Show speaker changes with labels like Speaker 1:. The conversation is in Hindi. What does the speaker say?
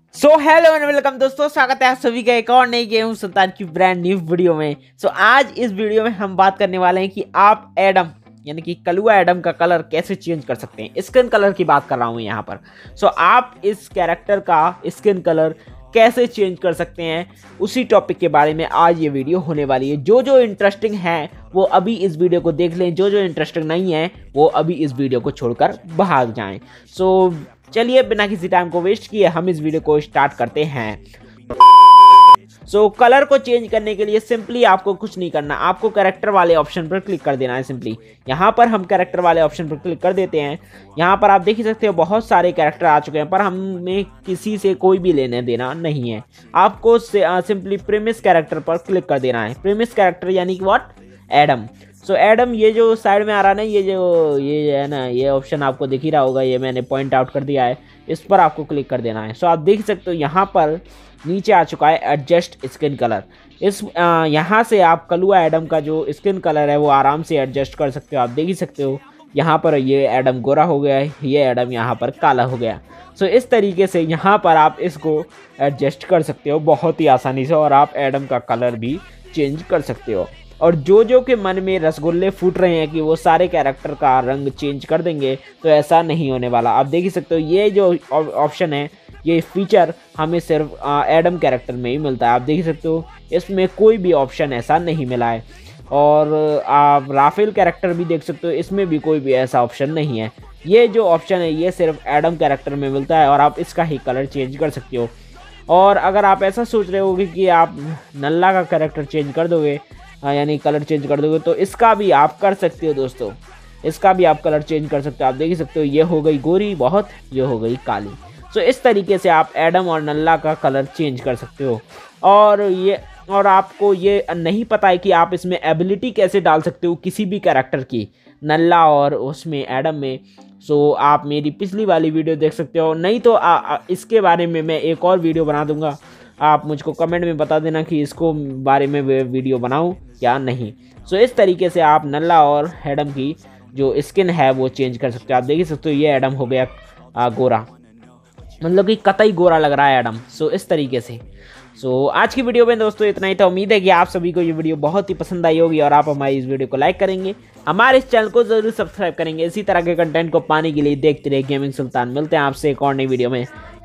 Speaker 1: सो हेलो एंड वेलकम दोस्तों, स्वागत है आप सभी का एक और नई गेम सुल्तान की ब्रांड न्यू वीडियो में। आज इस वीडियो में हम बात करने वाले हैं कि आप एडम यानी कि कलुआ एडम का कलर कैसे चेंज कर सकते हैं। स्किन कलर की बात कर रहा हूं यहाँ पर। आप इस कैरेक्टर का स्किन कलर कैसे चेंज कर सकते हैं, उसी टॉपिक के बारे में आज ये वीडियो होने वाली है। जो जो इंटरेस्टिंग है वो अभी इस वीडियो को देख लें, जो जो इंटरेस्टिंग नहीं है वो अभी इस वीडियो को छोड़कर भाग जाएं। चलिए बिना किसी टाइम को वेस्ट किए हम इस वीडियो को स्टार्ट करते हैं। कलर को चेंज करने के लिए सिंपली आपको कुछ नहीं करना, आपको कैरेक्टर वाले ऑप्शन पर क्लिक कर देना है। सिंपली यहाँ पर हम कैरेक्टर वाले ऑप्शन पर क्लिक कर देते हैं। यहाँ पर आप देख ही सकते हो बहुत सारे कैरेक्टर आ चुके हैं, पर हमें किसी से कोई भी लेने देना नहीं है। आपको सिंपली प्रीमिस कैरेक्टर पर क्लिक कर देना है। प्रीमिस कैरेक्टर यानी कि व्हाट, एडम। एडम, ये जो साइड में आ रहा है ना, ये है ना, ये ऑप्शन आपको दिख ही रहा होगा, ये मैंने पॉइंट आउट कर दिया है, इस पर आपको क्लिक कर देना है। आप देख सकते हो यहाँ पर नीचे आ चुका है एडजस्ट स्किन कलर। यहाँ से आप कलुआ एडम का जो स्किन कलर है वो आराम से एडजस्ट कर सकते हो। आप देख ही सकते हो यहाँ पर ये एडम गोरा हो गया है, ये एडम यहाँ पर काला हो गया। इस तरीके से यहाँ पर आप इसको एडजस्ट कर सकते हो बहुत ही आसानी से, और आप एडम का कलर भी चेंज कर सकते हो। और जो जो के मन में रसगुल्ले फूट रहे हैं कि वो सारे कैरेक्टर का रंग चेंज कर देंगे, तो ऐसा नहीं होने वाला। आप देख ही सकते हो ये जो ऑप्शन है, ये फीचर हमें सिर्फ एडम कैरेक्टर में ही मिलता है। आप देख सकते हो इसमें कोई भी ऑप्शन ऐसा नहीं मिला है। और आप राफेल कैरेक्टर भी देख सकते हो, इसमें भी कोई भी ऐसा ऑप्शन नहीं है। ये जो ऑप्शन है ये सिर्फ एडम कैरेक्टर में मिलता है, और आप इसका ही कलर चेंज कर सकते हो। और अगर आप ऐसा सोच रहे होगे कि आप नल्ला का कैरेक्टर चेंज कर दोगे, यानी कलर चेंज कर दोगे, तो इसका भी आप कर सकते हो दोस्तों। इसका भी आप कलर चेंज कर सकते हो। आप देख सकते हो ये हो गई गोरी बहुत, ये हो गई काली। इस तरीके से आप एडम और नल्ला का कलर चेंज कर सकते हो। और आपको ये नहीं पता है कि आप इसमें एबिलिटी कैसे डाल सकते हो किसी भी कैरेक्टर की, नल्ला और उसमें एडम में। आप मेरी पिछली वाली वीडियो देख सकते हो, नहीं तो इसके बारे में मैं एक और वीडियो बना दूंगा। आप मुझको कमेंट में बता देना कि इसको बारे में वीडियो बनाऊं या नहीं। इस तरीके से आप नल्ला और एडम की जो स्किन है वो चेंज कर सकते हो। आप देख सकते हो ये एडम हो गया गोरा, मतलब कि कतई गोरा लग रहा है एडम। इस तरीके से आज की वीडियो में दोस्तों इतना ही था। उम्मीद है कि आप सभी को ये वीडियो बहुत ही पसंद आई होगी, और आप हमारी इस वीडियो को लाइक करेंगे, हमारे इस चैनल को जरूर सब्सक्राइब करेंगे। इसी तरह के कंटेंट को पाने के लिए देखते रहिए गेमिंग सुल्तान। मिलते हैं आपसे एक और नई वीडियो में,